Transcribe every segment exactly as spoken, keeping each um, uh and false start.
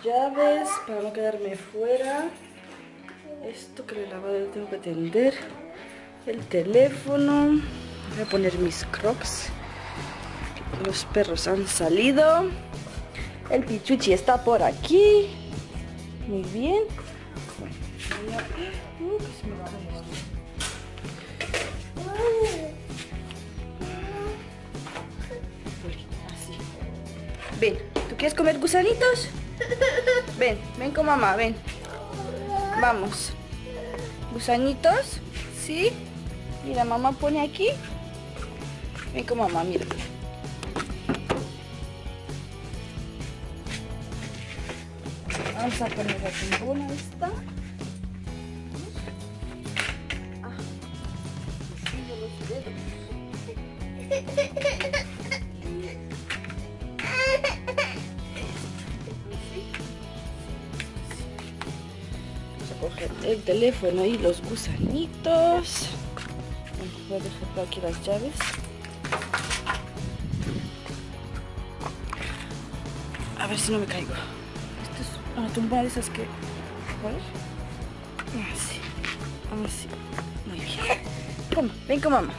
llaves para no quedarme fuera. Esto que le he lavado lo tengo que tender. El teléfono. Voy a poner mis crocs. Los perros han salido. El pichuchi está por aquí. Muy bien. Uh, que se me va esto. Así. Ven, ¿tú quieres comer gusanitos? Ven, ven con mamá, ven. Vamos. ¿Gusanitos? ¿Sí? Mira, mamá pone aquí. Ven con mamá, mira. Vamos a poner la tumbona esta. Ah, me los dedos. Vamos a coger el teléfono y los gusanitos. Voy a dejar por aquí las llaves. A ver si no me caigo. Esto es una tumbona de esas que... A ver. Así. Así. Muy bien. Toma, ven con mamá.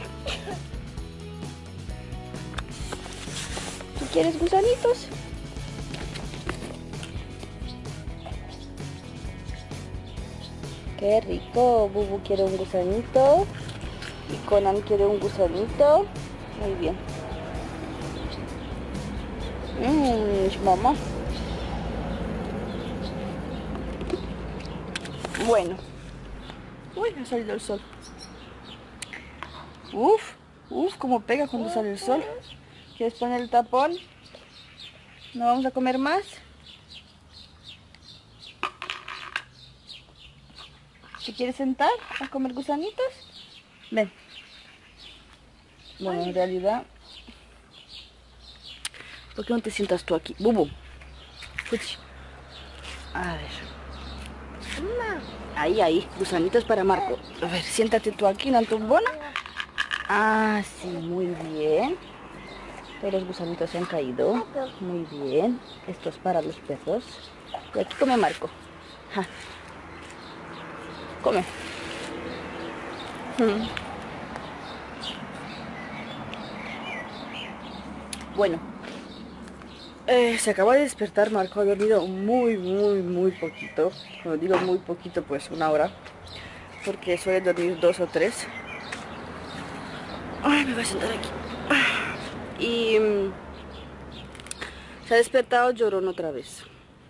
¿Tú quieres gusanitos? Qué rico. Bubu quiere un gusanito. Y Conan quiere un gusanito. Muy bien. Mmm, mamá. Bueno. Uy, ha salido el sol. Uf, uf, como pega cuando sale el sol. ¿Quieres poner el tapón? ¿No vamos a comer más? ¿Te quieres sentar a comer gusanitos? Ven. Bueno, en realidad... ¿Por qué no te sientas tú aquí? Bubu. Fuchi. A ver. Ahí, ahí. Gusanitos para Marco. A ver, siéntate tú aquí en la tumbona. Ah, sí, muy bien. Todos los gusanitos se han caído. Muy bien. Esto es para los perros. Y aquí come Marco. Ja. Come. Hmm. Bueno. Eh, se acaba de despertar. Marco ha dormido muy, muy, muy poquito. Cuando digo muy poquito, pues una hora. Porque suele dormir dos o tres. Ay, me voy a sentar aquí. Y um, se ha despertado llorón otra vez.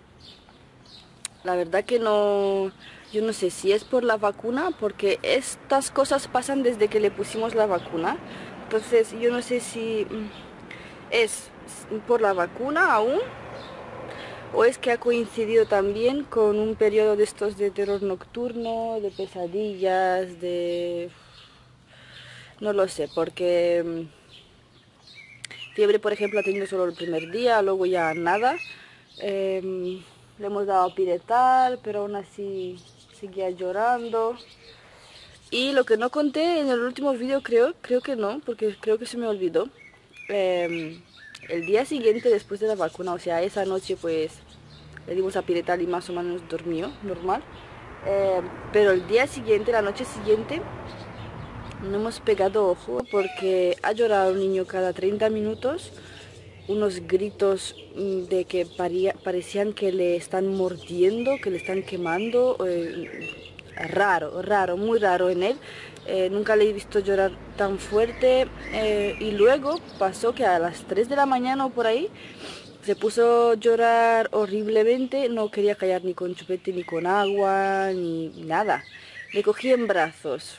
La verdad que no... Yo no sé si es por la vacuna, porque estas cosas pasan desde que le pusimos la vacuna. Entonces yo no sé si es por la vacuna aún, o es que ha coincidido también con un periodo de estos de terror nocturno, de pesadillas, de... No lo sé, porque fiebre, por ejemplo, ha tenido solo el primer día, luego ya nada. Eh, le hemos dado piretal, pero aún así seguía llorando. Y lo que no conté en el último vídeo, creo, creo que no, porque creo que se me olvidó. Eh, el día siguiente después de la vacuna, o sea, esa noche pues le dimos a piretal y más o menos durmió, normal. Eh, pero el día siguiente, la noche siguiente, no hemos pegado ojo porque ha llorado un niño cada treinta minutos. Unos gritos de que paría, parecían que le están mordiendo, que le están quemando. Eh, raro, raro, muy raro en él. Eh, nunca le he visto llorar tan fuerte. Eh, y luego pasó que a las tres de la mañana o por ahí se puso a llorar horriblemente. No quería callar ni con chupete, ni con agua, ni nada. Le cogí en brazos.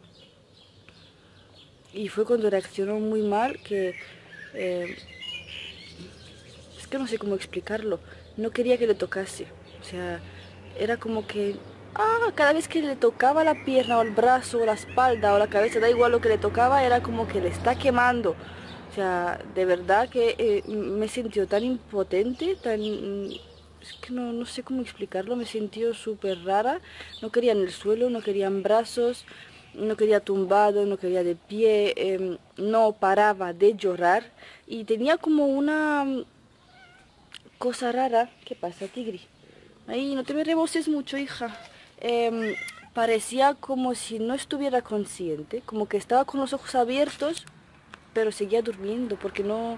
Y fue cuando reaccionó muy mal que... Eh, es que no sé cómo explicarlo. No quería que le tocase. O sea, era como que... Ah, cada vez que le tocaba la pierna o el brazo o la espalda o la cabeza, da igual lo que le tocaba, era como que le está quemando. O sea, de verdad que eh, me he sentido tan impotente, tan... Es que no, no sé cómo explicarlo, me he sentido súper rara. No quería en el suelo, no quería en brazos, no quería tumbado, no quería de pie, eh, no paraba de llorar. Y tenía como una... cosa rara. ¿Qué pasa, Tigri? Ay, no te me reboses mucho, hija. Eh, parecía como si no estuviera consciente, como que estaba con los ojos abiertos, pero seguía durmiendo, porque no...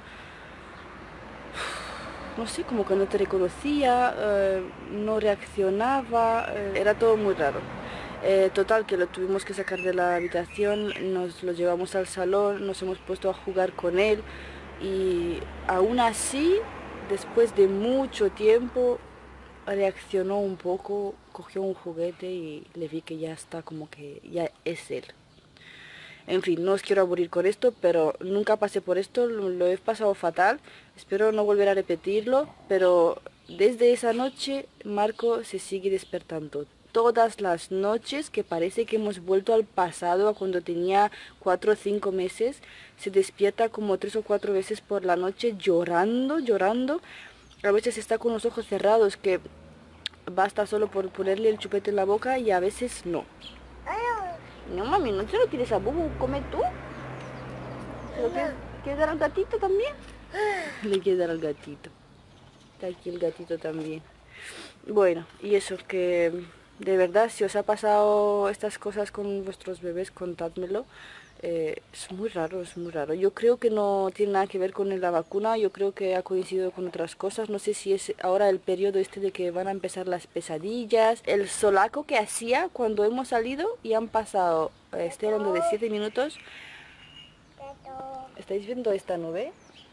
No sé, como que no te reconocía, eh, no reaccionaba, eh, era todo muy raro. Eh, total, que lo tuvimos que sacar de la habitación, nos lo llevamos al salón, nos hemos puesto a jugar con él y aún así, después de mucho tiempo, reaccionó un poco, cogió un juguete y le vi que ya está como que ya es él. En fin, no os quiero aburrir con esto, pero nunca pasé por esto, lo, lo he pasado fatal. Espero no volver a repetirlo, pero desde esa noche Marco se sigue despertando. Todas las noches, que parece que hemos vuelto al pasado, a cuando tenía cuatro o cinco meses, se despierta como tres o cuatro veces por la noche llorando, llorando. A veces está con los ojos cerrados, que basta solo por ponerle el chupete en la boca, y a veces no. No, mami, no se lo quieres a Bubu, come tú. ¿Se lo quieres, quieres dar al gatito también? Le quieres dar al gatito. Está aquí el gatito también. Bueno, y eso, que de verdad, si os ha pasado estas cosas con vuestros bebés, contádmelo. Eh, es muy raro, es muy raro. Yo creo que no tiene nada que ver con la vacuna, yo creo que ha coincidido con otras cosas. No sé si es ahora el periodo este de que van a empezar las pesadillas, el solaco que hacía cuando hemos salido y han pasado, eh, estoy hablando de siete minutos. ¿Estáis viendo esta nube?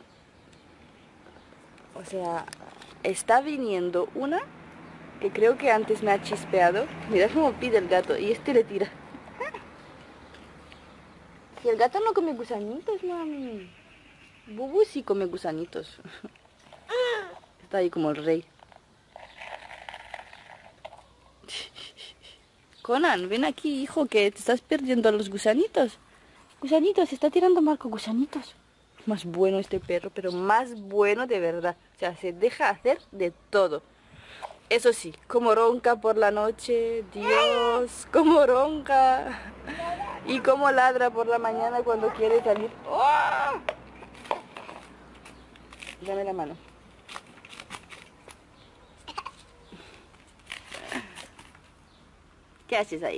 O sea, está viniendo una que creo que antes me ha chispeado. Mirad cómo pide el gato y este le tira. Y el gato no come gusanitos, mami. Bubu sí come gusanitos. Está ahí como el rey. Conan, ven aquí, hijo, que te estás perdiendo a los gusanitos. Gusanitos, se está tirando Marco, gusanitos. Más bueno este perro, pero más bueno de verdad. O sea, se deja hacer de todo. Eso sí, como ronca por la noche, Dios, como ronca. Y como ladra por la mañana cuando quiere salir. ¡Oh! Dame la mano. ¿Qué haces ahí?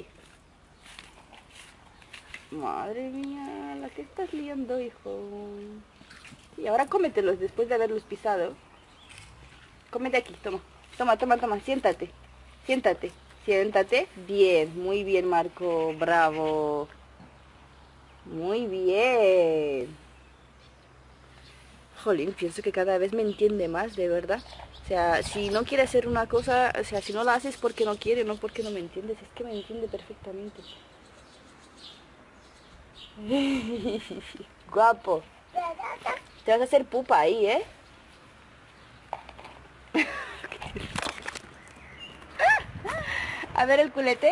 Madre mía, la que estás liando, hijo. Y ahora cómetelos después de haberlos pisado. Cómete aquí, toma. Toma, toma, toma, siéntate. Siéntate, siéntate. Bien, muy bien, Marco, bravo. Muy bien. Jolín, pienso que cada vez me entiende más, de verdad. O sea, si no quiere hacer una cosa, o sea, si no la haces porque no quiere, no porque no me entiendes, es que me entiende perfectamente. Guapo. Te vas a hacer pupa ahí, ¿eh? A ver el culete.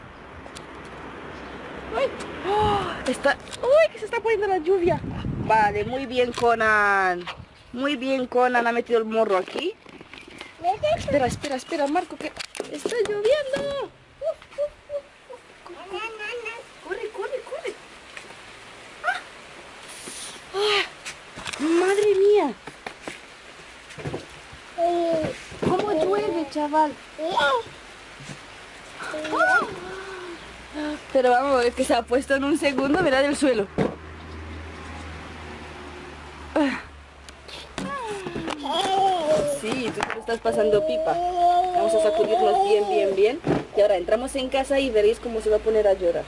Uy, oh, está, uy, que se está poniendo la lluvia. Vale, muy bien, Conan. Muy bien, Conan, ha metido el morro aquí. Espera, espera, espera, Marco, que está lloviendo. Corre, corre, corre. Ah. Ah. Madre mía. ¿Cómo llueve, chaval? ¡Oh! Pero vamos, es que se ha puesto en un segundo, mirad el suelo. Sí, tú te lo estás pasando pipa. Vamos a sacudirnos bien, bien, bien. Y ahora entramos en casa y veréis cómo se va a poner a llorar.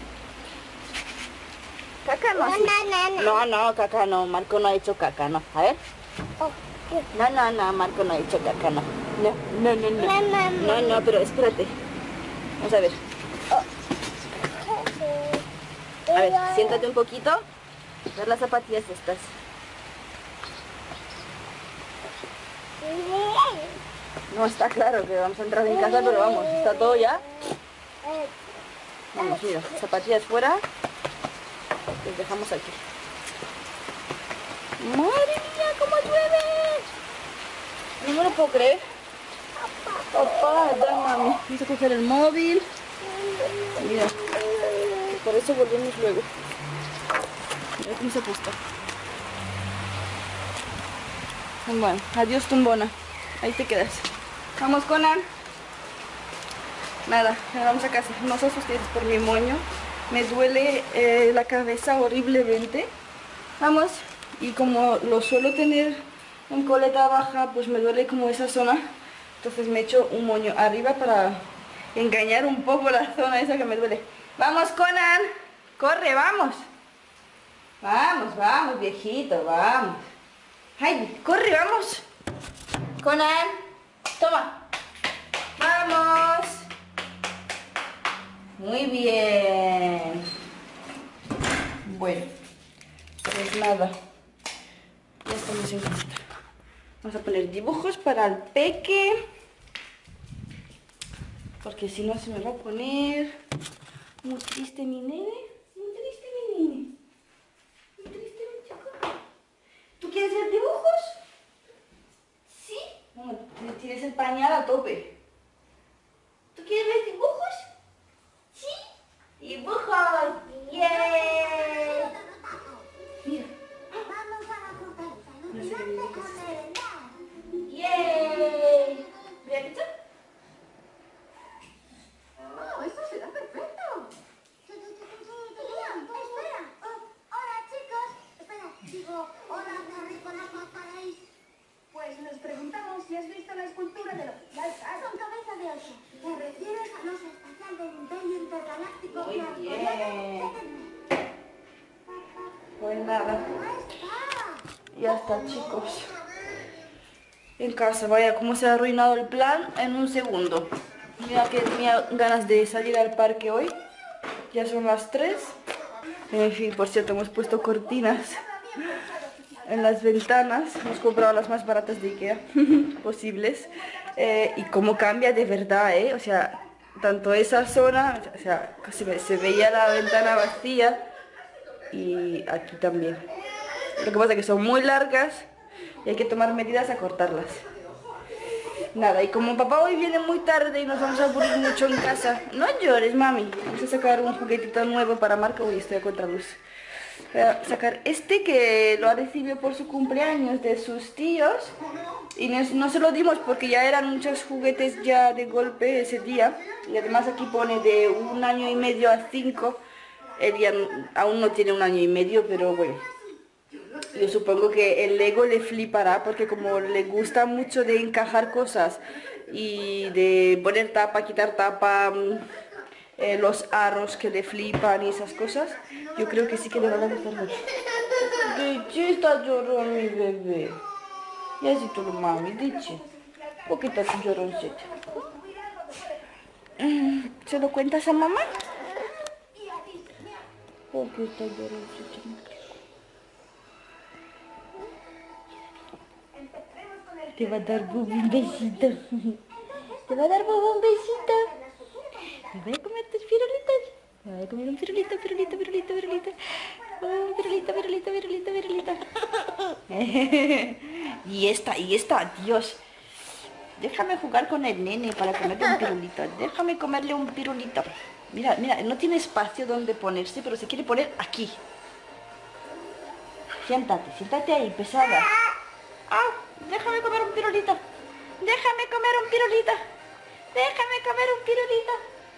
Caca no. No, no, no, caca no. Marco no ha hecho caca, no. A ver. No, no, no, Marco no ha hecho caca, no. No, no, no, no. No, no, pero espérate. Vamos a ver. A ver, siéntate un poquito. Ver las zapatillas estas. No está claro que vamos a entrar en casa, pero vamos, está todo ya. Vamos, mira, zapatillas fuera. Las dejamos aquí. ¡Madre mía, cómo llueve! No me lo puedo creer. Papá, da, mami. Vamos a coger el móvil. Mira, que por eso volvemos luego. Mira cómo se ha puesto. Bueno, adiós, tumbona. Ahí te quedas. Vamos, Conan. Nada, vamos a casa. No os asustéis por mi moño. Me duele eh, la cabeza horriblemente. Vamos. Y como lo suelo tener en coleta baja, pues me duele como esa zona. Entonces me echo un moño arriba para engañar un poco la zona esa que me duele. ¡Vamos, Conan! ¡Corre, vamos! Vamos, vamos, viejito, vamos. ¡Ay, corre, vamos! Conan, toma. ¡Vamos! Muy bien. Bueno, pues nada. Ya estamos en casa. Vamos a poner dibujos para el peque. Porque si no se me va a poner muy triste mi nene. Muy triste mi nene. Muy triste mi chico. ¿Tú quieres hacer dibujos? ¿Sí? Bueno, tienes el pañal a tope. ¿Tú quieres ver dibujos? ¿Sí? ¡Dibujos! ¡Yeah! Mira. No sé qué dibujos. ¡Yeah! ¿Mira qué tal? ¡Oh, eso será perfecto! Espera. Oh, hola, chicos. Espera, digo, hola, terrícolas, ¿cómo estaréis? Pues nos preguntamos si has visto la escultura del oficial K. Con cabeza de oso. ¿Te refieres a los espacial del Imperio Intergaláctico? Muy bien. Pues nada. Ya está, chicos. En casa, vaya, cómo se ha arruinado el plan en un segundo. Mira que tenía ganas de salir al parque hoy. Ya son las tres. En fin, por cierto, hemos puesto cortinas en las ventanas. Hemos comprado las más baratas de Ikea posibles. Eh, y cómo cambia de verdad, ¿eh? O sea, tanto esa zona, o sea, se, ve, se veía la ventana vacía. Y aquí también. Lo que pasa es que son muy largas y hay que tomar medidas a cortarlas. Nada, y como papá hoy viene muy tarde y nos vamos a aburrir mucho en casa. No llores, mami. Vamos a sacar un juguetito nuevo para Marco. Uy, estoy a contraluz. Voy a sacar este que lo ha recibido por su cumpleaños de sus tíos. Y no, no se lo dimos porque ya eran muchos juguetes ya de golpe ese día. Y además aquí pone de un año y medio a cinco. Él ya aún no tiene un año y medio, pero bueno. Yo supongo que el Lego le flipará porque como le gusta mucho de encajar cosas y de poner tapa, quitar tapa, eh, los aros que le flipan y esas cosas, yo creo que sí que le van a gustar mucho. Dice, está llorando mi bebé. Y así tú, mami, dice. ¿Por qué estás lloroncita? ¿Se lo cuentas a mamá? ¿Por qué estás lloroncita? Te va a dar Bubu un besito. Te va a dar Bubu un besito. Me voy a comer tus pirulitas. Me voy a comer un pirulito, pirulito, pirulito, pirulito. Un pirulito, pirulito, pirulito, pirulito. Y esta, y esta, Dios. Déjame jugar con el nene para comerle un pirulito. Déjame comerle un pirulito. Mira, mira, no tiene espacio donde ponerse, pero se quiere poner aquí. Siéntate, siéntate ahí, pesada. ¡Ah! Déjame comer un pirulito. Déjame comer un pirulito. Déjame comer un pirulito.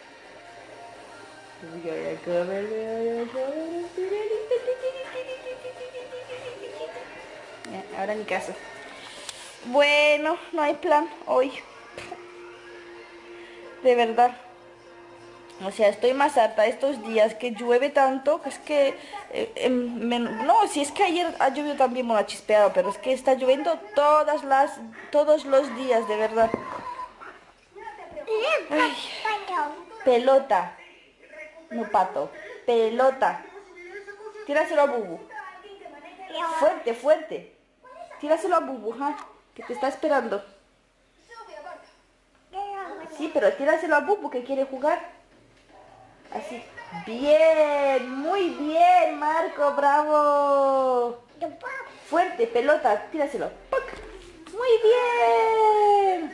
Voy a comer, voy a comer un pirulito. Ya, ahora en mi casa. Bueno, no hay plan hoy. De verdad. O sea, estoy más harta estos días que llueve tanto, que es que... Eh, eh, me, no, si es que ayer ha llovido también, bueno, ha chispeado, pero es que está lloviendo todas las, todos los días, de verdad. Ay, pelota. No, pato. Pelota. Tíraselo a Bubu. Fuerte, fuerte. Tíraselo a Bubu, ¿ja? Que te está esperando. Sí, pero tíraselo a Bubu que quiere jugar. Así. Bien, muy bien, Marco, bravo. Fuerte, pelota, tíraselo. Muy bien.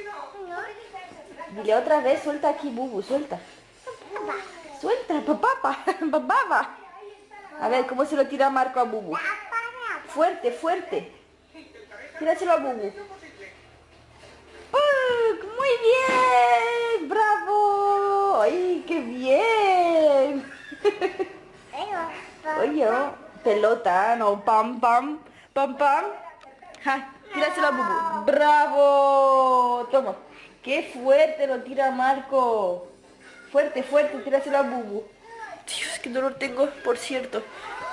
Dile otra vez, suelta aquí, Bubu, suelta. Suelta, papá, papá. A ver, ¿cómo se lo tira Marco a Bubu? Fuerte, fuerte. Tíraselo a Bubu. ¡Oh, muy bien! ¡Bravo! pelota, no, pam, pam, pam, pam. Ja, tíraselo a Bubu. ¡Bravo! Toma. ¡Qué fuerte lo tira Marco! Fuerte, fuerte, tíraselo a Bubu. Dios, qué dolor tengo, por cierto.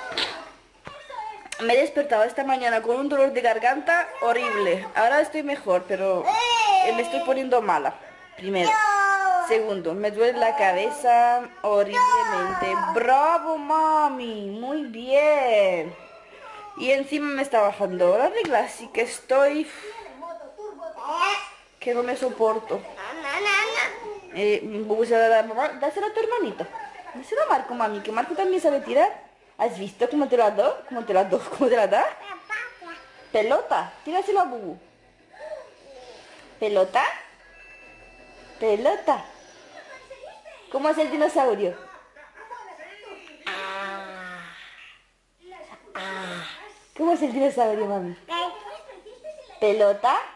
Me he despertado esta mañana con un dolor de garganta horrible. Ahora estoy mejor, pero me estoy poniendo mala. Primero. Segundo, me duele la cabeza horriblemente. ¡Bravo, mami! Muy bien. Y encima me está bajando la regla, así que estoy... que no me soporto. Eh, dáselo a tu hermanito. Dáselo a Marco, mami, que Marco también sabe tirar. ¿Has visto cómo te lo ha dado? ¿Cómo te lo ha dado? ¿Cómo te la da? Pelota. Tíraselo a Bubu. ¿Pelota? Pelota. ¿Cómo es el dinosaurio? Ah. Ah. ¿Cómo es el dinosaurio, mami? ¿Pelota?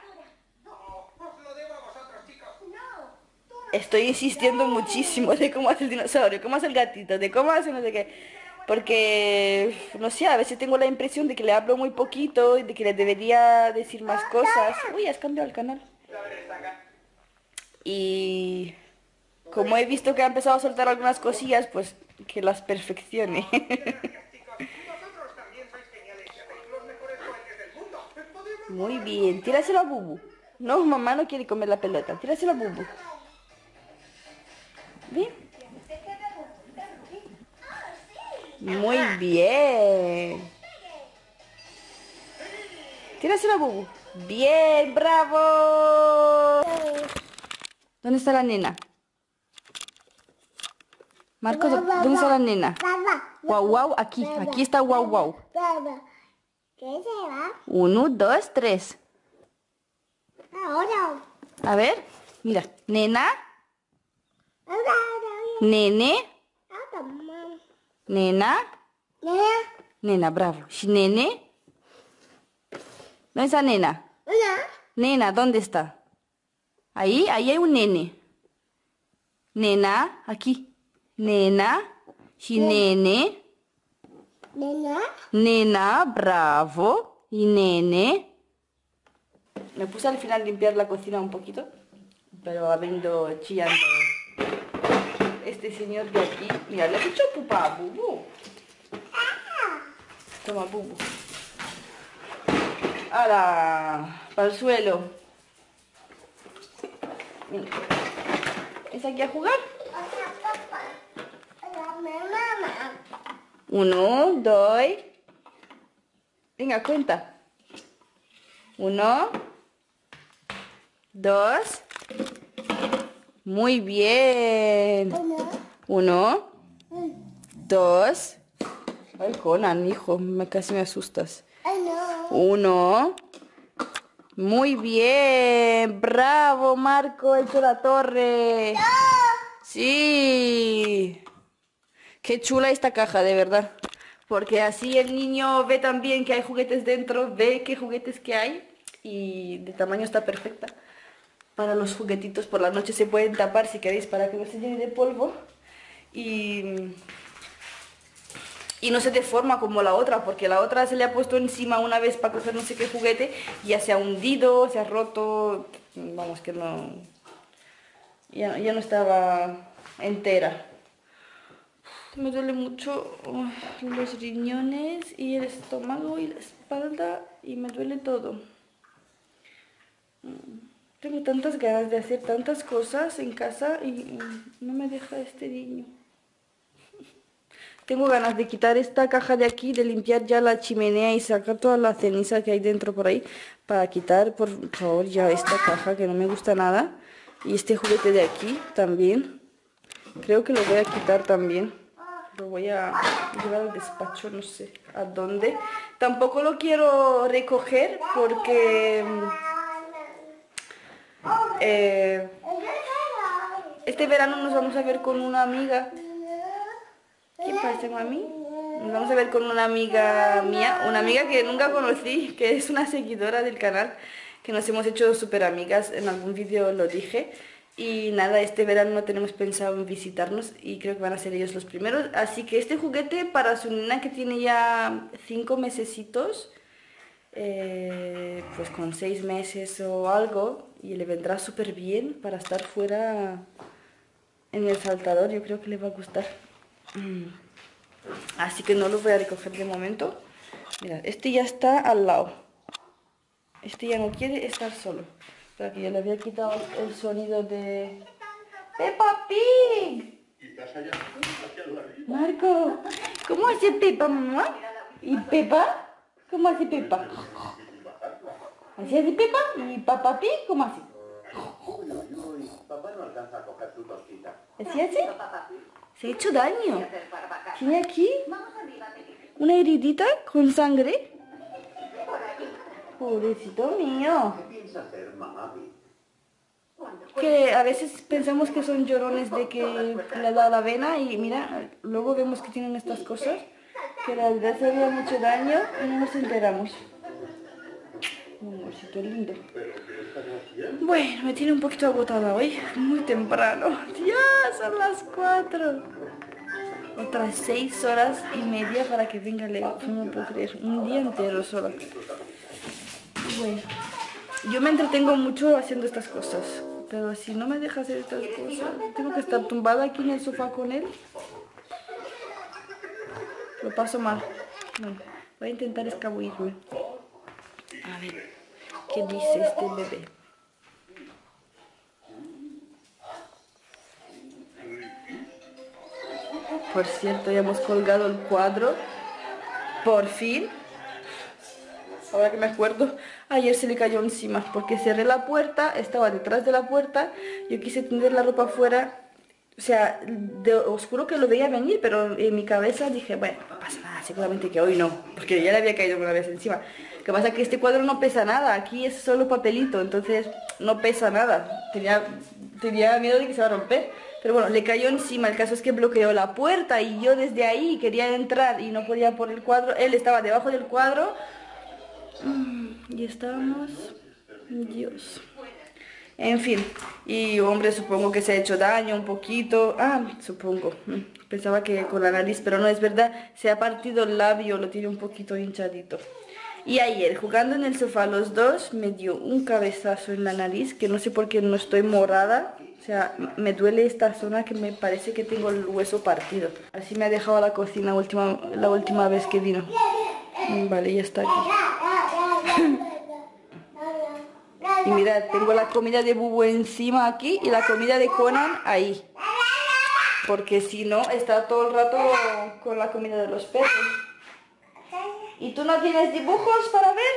Estoy insistiendo muchísimo de cómo hace el dinosaurio, cómo hace el gatito, de cómo hace no sé qué. Porque, no sé, a veces tengo la impresión de que le hablo muy poquito y de que le debería decir más cosas. Uy, has cambiado el canal. Y como he visto que ha empezado a soltar algunas cosillas, pues que las perfeccione. Muy bien, tíraselo a Bubu. No, mamá no quiere comer la pelota, tíraselo a Bubu. ¿Bien? Muy bien. Tíraselo a Bubu. Bien, bravo. ¿Dónde está la nena? Marcos, ¿dónde está la nena? Guau, guau, aquí, aquí está guau, guau. ¿Qué se va? Uno, dos, tres. Ahora. A ver, mira, nena. Nene. Nena. Nena, bravo. Nene. ¿Dónde está nena? Nena, ¿dónde está? Ahí, ahí hay un nene. Nena, aquí. Nena. Sí, nene. Nena. Nena, bravo. Y nene. Me puse al final a limpiar la cocina un poquito, pero habiendo chillando este señor de aquí. Mira, le has hecho pupa a Bubu. Toma, Bubu. ¡Hala! Para el suelo. Mira. ¿Es aquí a jugar? Uno, dos. Venga, cuenta. Uno, dos. Muy bien. Uno, dos. Ay, Conan, hijo, me, casi me asustas. Uno. Muy bien. Bravo, Marco, hecho la torre. Sí. Qué chula esta caja, de verdad. Porque así el niño ve también que hay juguetes dentro, ve qué juguetes que hay y de tamaño está perfecta. Para los juguetitos por la noche se pueden tapar si queréis para que no se llene de polvo. Y, y no se deforma como la otra, porque la otra se le ha puesto encima una vez para coger no sé qué juguete y ya se ha hundido, se ha roto. Vamos, que no... Ya, ya no estaba entera. Me duele mucho oh, los riñones y el estómago y la espalda y me duele todo. Tengo tantas ganas de hacer tantas cosas en casa y, y no me deja este niño. Tengo ganas de quitar esta caja de aquí, de limpiar ya la chimenea y sacar toda la ceniza que hay dentro por ahí para quitar, por favor, ya esta caja que no me gusta nada. Y este juguete de aquí también. Creo que lo voy a quitar también. Lo voy a llevar al despacho, no sé a dónde. Tampoco lo quiero recoger porque eh, este verano nos vamos a ver con una amiga. ¿Qué pasa, mami? Nos vamos a ver con una amiga mía, una amiga que nunca conocí, que es una seguidora del canal, que nos hemos hecho súper amigas, en algún vídeo lo dije. Y nada, este verano no tenemos pensado en visitarnos y creo que van a ser ellos los primeros. Así que este juguete para su nena que tiene ya cinco mesecitos, eh, pues con seis meses o algo, y le vendrá súper bien para estar fuera en el saltador. Yo creo que le va a gustar. Mm. Así que no lo voy a recoger de momento. Mirad, este ya está al lado. Este ya no quiere estar solo. Para que yo le había quitado el sonido de... ¡Peppa Pig! Marco, ¿cómo hace Peppa, mamá? ¿Y Peppa? ¿Cómo hace Peppa? ¿Así hace Peppa? ¿Y Papá Pig? ¿Cómo hace? Papá no alcanza a coger su tosquita. ¿Así hace? Se ha hecho daño. Tiene aquí una heridita con sangre. Pobrecito mío. ¿Qué piensa hacer, mamá? Que a veces pensamos que son llorones de que le ha dado la vena y mira, luego vemos que tienen estas cosas, que la verdad se había mucho daño y no nos enteramos. Un amorcito lindo. Bueno, me tiene un poquito agotada hoy, muy temprano. Ya son las cuatro. Otras seis horas y media para que venga Leo. No me puedo creer, un día entero solo. Bueno, yo me entretengo mucho haciendo estas cosas, pero si no me deja hacer estas cosas, tengo que estar tumbada aquí en el sofá con él. Lo paso mal. Bueno, voy a intentar escabullirme. A ver, ¿qué dice este bebé? Por cierto, ya hemos colgado el cuadro. Por fin. Ahora que me acuerdo, ayer se le cayó encima porque cerré la puerta, estaba detrás de la puerta, yo quise tender la ropa afuera, o sea, de oscuro que lo veía venir, pero en mi cabeza dije, bueno, no pasa nada, seguramente que hoy no, porque ya le había caído una vez encima. Lo que pasa es que este cuadro no pesa nada, aquí es solo papelito, entonces no pesa nada, tenía, tenía miedo de que se va a romper. Pero bueno, le cayó encima, el caso es que bloqueó la puerta y yo desde ahí quería entrar y no podía por el cuadro, él estaba debajo del cuadro. Y estábamos... Dios. En fin. Y hombre, supongo que se ha hecho daño un poquito. Ah, supongo. Pensaba que con la nariz, pero no es verdad. Se ha partido el labio, lo tiene un poquito hinchadito. Y ayer, jugando en el sofá los dos, me dio un cabezazo en la nariz, que no sé por qué no estoy morada. O sea, me duele esta zona que me parece que tengo el hueso partido. Así me ha dejado a la cocina última, la última vez que vino. Vale, ya está aquí. Y mirad, tengo la comida de Bubu encima aquí y la comida de Conan ahí. Porque si no, está todo el rato con la comida de los perros. ¿Y tú no tienes dibujos para ver?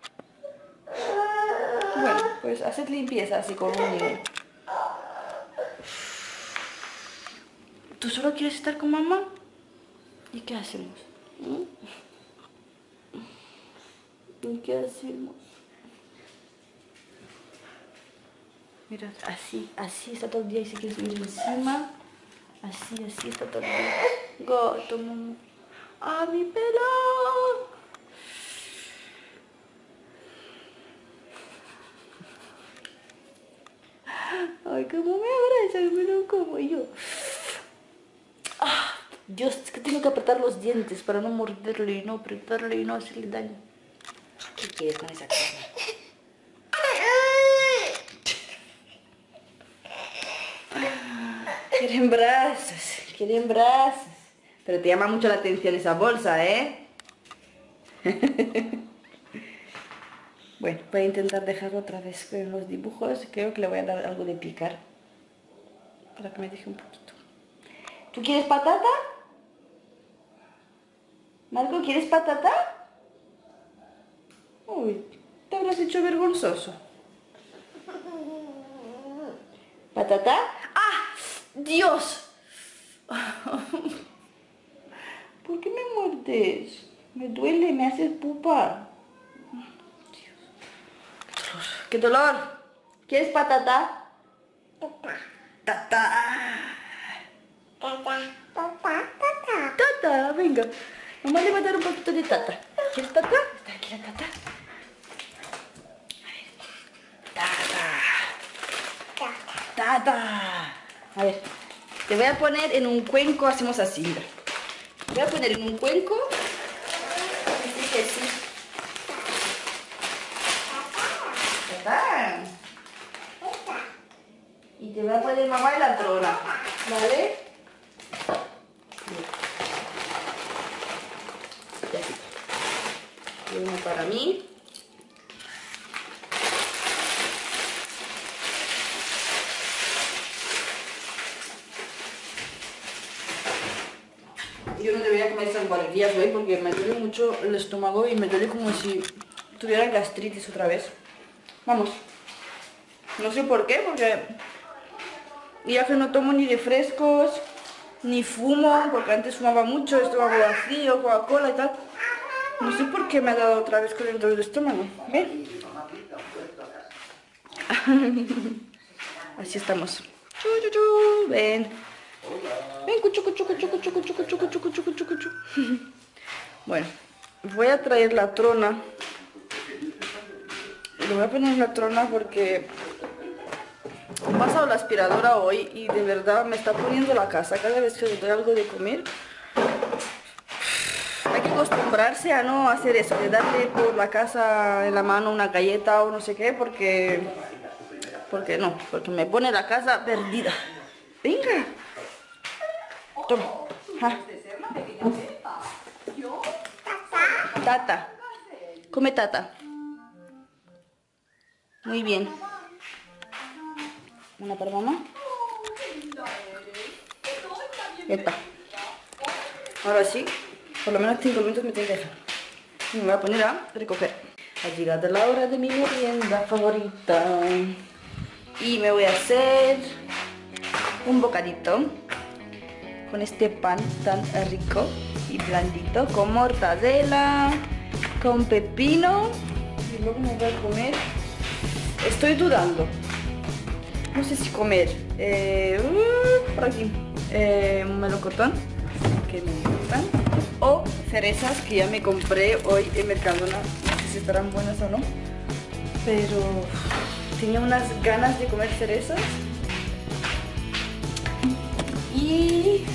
Bueno, pues haced limpieza así con un niño. ¿Tú solo quieres estar con mamá? ¿Y qué hacemos? ¿Y qué hacemos? Mira, así, así está todo el día y se quiere subir encima. Así, así está todo el día. Gato, mamá. ¡Ah, mi pelo! Ay, cómo me abraza, pero como yo. Ah, Dios, es que tengo que apretar los dientes para no morderle y no apretarle y no hacerle daño. ¿Qué quieres con esa cara? Quieren brazos, quieren brazos. Pero te llama mucho la atención esa bolsa, ¿eh? Bueno, voy a intentar dejarlo otra vez con los dibujos. Creo que le voy a dar algo de picar. Para que me deje un poquito. ¿Tú quieres patata? Marco, ¿quieres patata? Uy, te habrás hecho vergonzoso. ¿Patata? ¡Ah! ¡Dios! ¿Por qué me muerdes? Me duele, me haces pupa. Dios. ¡Qué dolor! ¡Qué dolor! ¿Quieres patata? ¡Tata! ¡Tata! Venga. Mamá le va a dar un poquito de tata. ¿Quieres tata? Está aquí la tata. A ver. Tata. Tata. A ver, te voy a poner en un cuenco, hacemos así, mira. Te voy a poner en un cuenco. Así que sí. Tata. Y te voy a poner mamá en la trona, ¿vale? Ya está. Y uno para mí. Yo no debería comer estas guarrerías hoy porque me duele mucho el estómago y me duele como si tuviera gastritis otra vez. Vamos. No sé por qué, porque ya que no tomo ni refrescos, ni fumo, porque antes fumaba mucho, estómago vacío, Coca-Cola y tal. No sé por qué me ha dado otra vez con el dolor de estómago. ¿Ven? Así estamos. Chu, chu, chu. Ven. Ven, cuchu, cuchu, cuchu, cuchu, cuchu, cuchu, cuchu, cuchu, cuchu, cuchu. Bueno, voy a traer la trona. Lo voy a poner en la trona porque he pasado la aspiradora hoy y de verdad me está poniendo la casa cada vez que le doy algo de comer. Hay que acostumbrarse a no hacer eso, de darle por la casa en la mano una galleta o no sé qué, porque... Porque no, porque me pone la casa perdida. Venga. Toma. Ah. Tata. Come tata. Muy bien. Una para mamá. Ya está. Ahora sí, por lo menos cinco minutos me tengo que dejar. Y me voy a poner a recoger. Ha llegado la hora de mi merienda favorita. Y me voy a hacer un bocadito con este pan tan rico y blandito, con mortadela, con pepino. Y luego me voy a comer. Estoy dudando. No sé si comer eh, uh, por aquí eh, un melocotón que me gustan, o cerezas que ya me compré hoy en Mercadona. No sé si estarán buenas o no, pero tenía unas ganas de comer cerezas. Y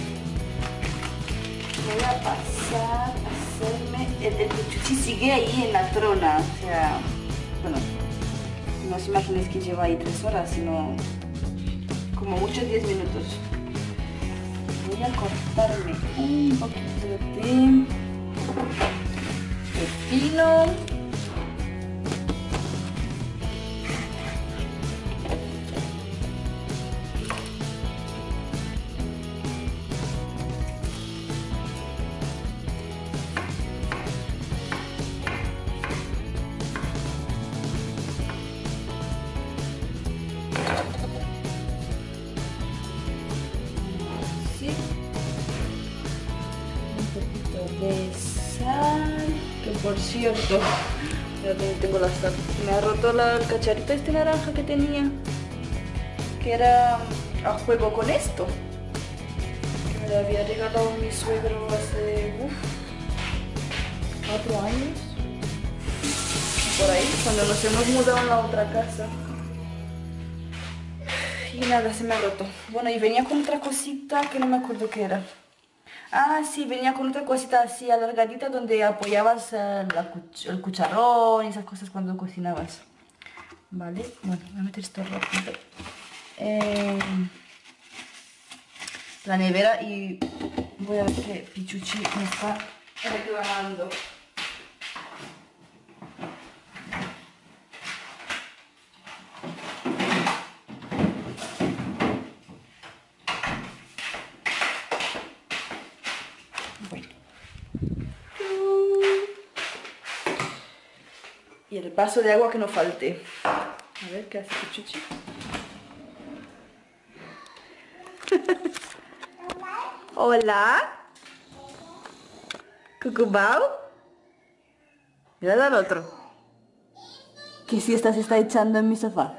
voy a pasar a hacerme el, el pichuchi. Sigue ahí en la trona, o sea, bueno, no os imaginéis que lleva ahí tres horas, sino como mucho diez minutos. Voy a cortarme un poquito de pepino. De sal, que por cierto, ya tengo la sal, me ha roto la, el cacharrito este naranja que tenía, que era a juego con esto, que me lo había regalado mi suegro hace uf, cuatro años, por ahí, cuando nos hemos mudado a la otra casa. Y nada, se me ha roto. Bueno, y venía con otra cosita que no me acuerdo qué era. Ah, sí, venía con otra cosita así alargadita donde apoyabas uh, la cuch el cucharón y esas cosas cuando cocinabas. Vale, bueno, voy a meter esto rápido. Eh, la nevera y voy a ver qué pichuchi me está reclamando. Y el vaso de agua que no falte. A ver qué hace Pichuchi. Hola. Cucubao. Mira al otro. ¿Qué siesta se está echando en mi sofá?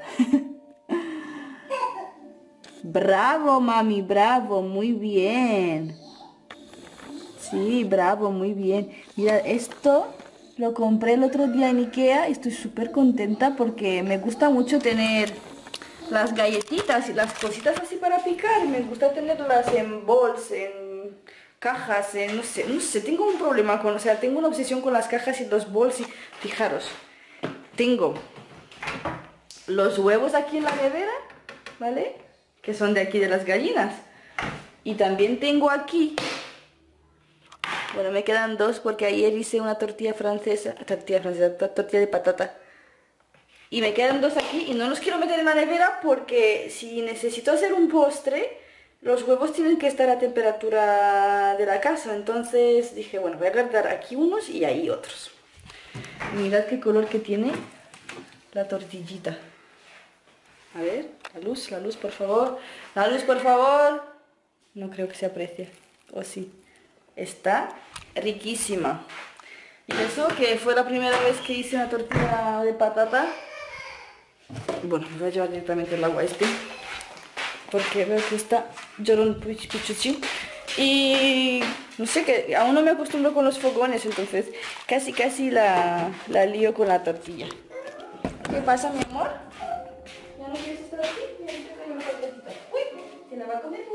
Bravo, mami, bravo, muy bien. Sí, bravo, muy bien. Mira, esto lo compré el otro día en Ikea y estoy súper contenta porque me gusta mucho tener las galletitas y las cositas así para picar, me gusta tenerlas en bols, en cajas, en, no sé, no sé, tengo un problema con, o sea, tengo una obsesión con las cajas y los bols y, fijaros, tengo los huevos aquí en la nevera, ¿vale? Que son de aquí de las gallinas. Y también tengo aquí, bueno, me quedan dos porque ayer hice una tortilla francesa, tortilla francesa, tortilla de patata. Y me quedan dos aquí y no los quiero meter en la nevera porque si necesito hacer un postre, los huevos tienen que estar a temperatura de la casa. Entonces dije, bueno, voy a guardar aquí unos y ahí otros. Y mirad qué color que tiene la tortillita. A ver, la luz, la luz, por favor. La luz, por favor. No creo que se aprecie. O sí. Está riquísima. Y eso que fue la primera vez que hice una tortilla de patata. Bueno, me voy a llevar directamente el agua este. Porque veo que está llorón pichuchi. Y no sé, que aún no me acostumbro con los fogones. Entonces casi casi la, la lío con la tortilla. ¿Qué pasa, mi amor? ¿Ya no quieres estar aquí? Ya no te una patata. Uy, ¿se la va a comer?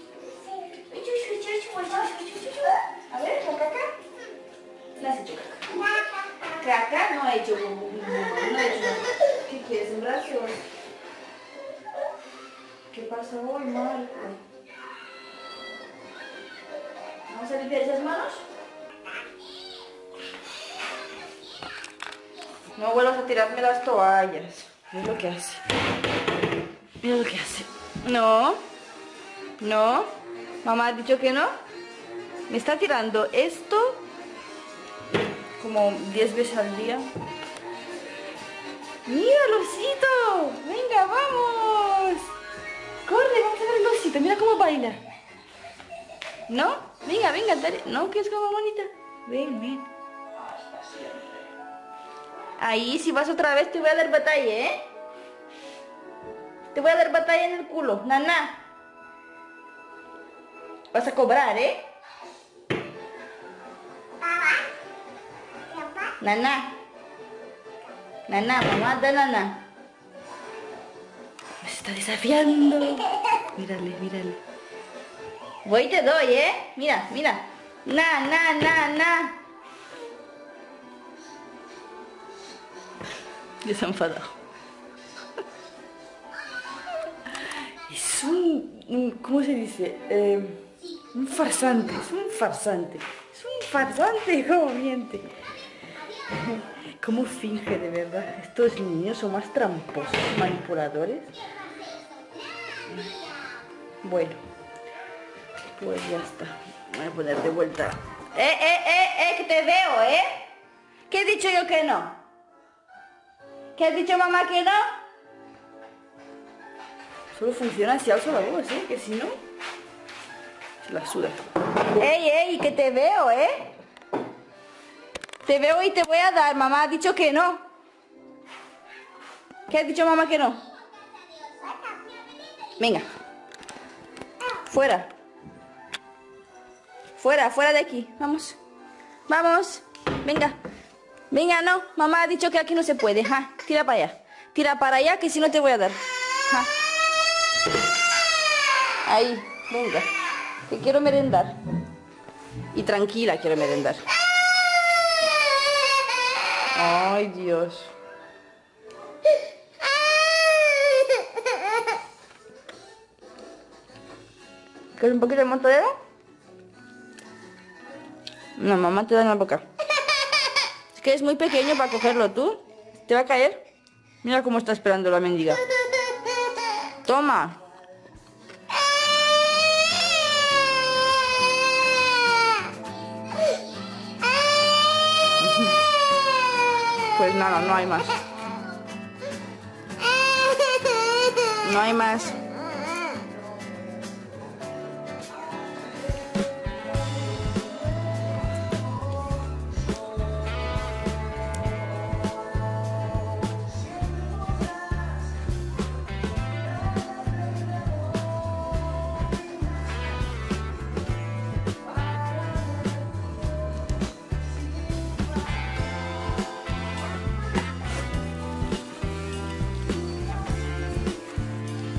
A ver, la caca. ¿La has hecho caca? Caca no ha hecho. No ha hecho. ¿Qué quieres, en brazos? ¿Qué pasa hoy, Marco? ¿Vamos a limpiar esas manos? No vuelvas a tirarme las toallas. Mira lo que hace. Mira lo que hace. No. No. Mamá ha dicho que no. Me está tirando esto como diez veces al día. ¡Mira el osito! ¡Venga, vamos! ¡Corre, vamos a ver el osito! ¡Mira cómo baila! ¿No? Venga, venga, dale. ¿No quieres como bonita? Ven, ven. Ahí, si vas otra vez te voy a dar batalla, ¿eh? Te voy a dar batalla en el culo, naná. Vas a cobrar, ¿eh? Naná. Naná, mamá, da naná. Me está desafiando. Mírale, mírale. Voy y te doy, ¿eh? Mira, mira. Na, na, na, na. Ya se ha enfadado. Es un, un... ¿Cómo se dice? Eh, un farsante. Es un farsante. Es un farsante. ¿Cómo miente? ¿Cómo finge de verdad? Estos niños son más tramposos, manipuladores. Bueno, pues ya está. Voy a poner de vuelta. ¡Eh, eh, eh, eh! ¡Que te veo, eh! ¿Qué he dicho yo que no? ¿Qué has dicho mamá que no? Solo funciona si alzo la voz, ¿eh? Que si no, se la suda. ¡Ey, ey! Que te veo, ¿eh? Te veo y te voy a dar. Mamá ha dicho que no. ¿Qué ha dicho mamá que no? Venga. Fuera. Fuera, fuera de aquí. Vamos. Vamos. Venga. Venga, no. Mamá ha dicho que aquí no se puede. Ja. Tira para allá. Tira para allá que si no te voy a dar. Ja. Ahí. Venga. Que quiero merendar. Y tranquila quiero merendar. Ay, Dios. ¿Quieres un poquito de mozzarella? No, mamá te da en la boca. Es que es muy pequeño para cogerlo tú. ¿Te va a caer? Mira cómo está esperando la mendiga. Toma. Pues nada, no hay más. No hay más.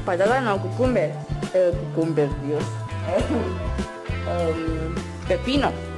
Patata no, cucumber. Eh, cucumber, Dios. Um, pepino.